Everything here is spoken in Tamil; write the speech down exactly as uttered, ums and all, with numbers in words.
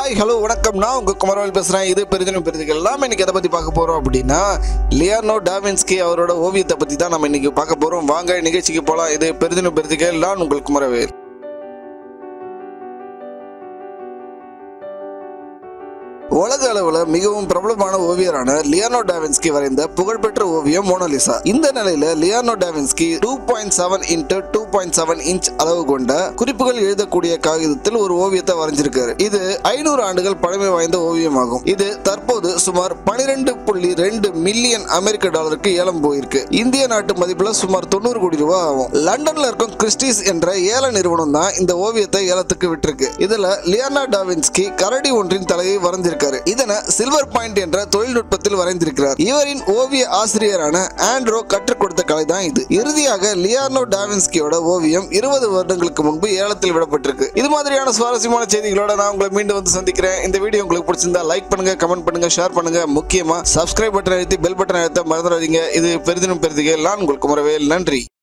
ஹாய் ஹலோ வணக்கம். நான் உங்க குமரவேல் பேசுறேன். இது பெரிதினும் பெரிதுகள். நாம இன்னைக்கு எதை பத்தி பார்க்க போறோம் அப்படின்னா, லியோனார்டோ டா வின்சி அவரோட ஓவியத்தை பத்தி தான் நம்ம இன்னைக்கு பார்க்க போறோம். வாங்க நிகழ்ச்சிக்கு போலாம். இது பெரிதினும் பெரிதுகள். நான் உங்கள் குமரவேல். உலக அளவுல மிகவும் பிரபலமான ஓவியரான லியோனார்டோ டா வின்சி வரைந்த புகழ்பெற்ற ஓவியம் மோனாலிசா. இந்த நிலையில Leonardo da Vinci two point seven into two point seven inch அளவு கொண்ட குறிப்புகள் எழுதக்கூடிய காகிதத்தில் ஒரு ஓவியத்தை வரைஞ்சிருக்காரு. இது ஐநூறு ஆண்டுகள் பழமை வாய்ந்த ஓவியமாகும். இது தற்போது சுமார் பனிரெண்டு புள்ளி ரெண்டு மில்லியன் அமெரிக்க டாலருக்கு ஏலம் போயிருக்கு. இந்திய நாட்டு மதிப்புல சுமார் தொண்ணூறு கோடி ரூபாய் ஆகும். லண்டன்ல இருக்கும் கிறிஸ்டிஸ் என்ற ஏல நிறுவனம் தான் இந்த ஓவியத்தை ஏலத்துக்கு விட்டிருக்கு. இதுல லியோனார்டோ டா வின்சி கரடி ஒன்றின் தலையை வரைஞ்சிருக்காரு. இதனை சில்வர் பாயிண்ட் என்ற தொழில்நுட்பத்தில் வரைந்திருக்கிறார். இவரின் ஓவிய ஆசிரியரான ஆண்ட்ரோ கற்றுக் கொடுத்த கலை தான் இது. இறுதியாக லியோனார்டோ டா வின்சியோட ஓவியம் இருபது வருடங்களுக்கு முன்பு ஏலத்தில் விடப்பட்டிருக்கு. இது மாதிரியான சுவாரஸ்யமான செய்திகளோட நான் உங்களை மீண்டும் வந்து சந்திக்கிறேன். இந்த வீடியோ உங்களுக்கு பிடிச்சிருந்தா லைக் பண்ணுங்க, கமெண்ட் பண்ணுங்க, ஷேர் பண்ணுங்க. முக்கியமா சப்ஸ்கிரைப் பட்டன் அழுத்தி பெல் பட்டன் அழுத்த மறந்துடாதீங்க. இது பெரிதினும் பெரிதுகள். நான் உங்கள் குமரவேல். நன்றி.